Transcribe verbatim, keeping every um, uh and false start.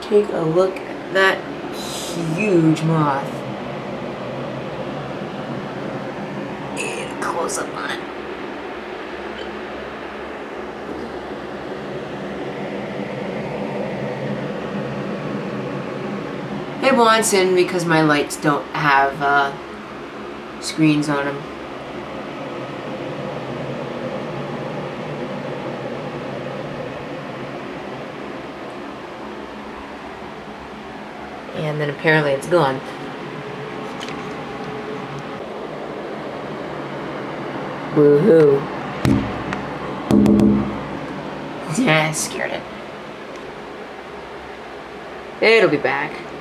Take a look at that huge moth. And close up on it. It wants in because my lights don't have uh, screens on them. And then apparently it's gone. Woohoo. Yeah, scared it. It'll be back.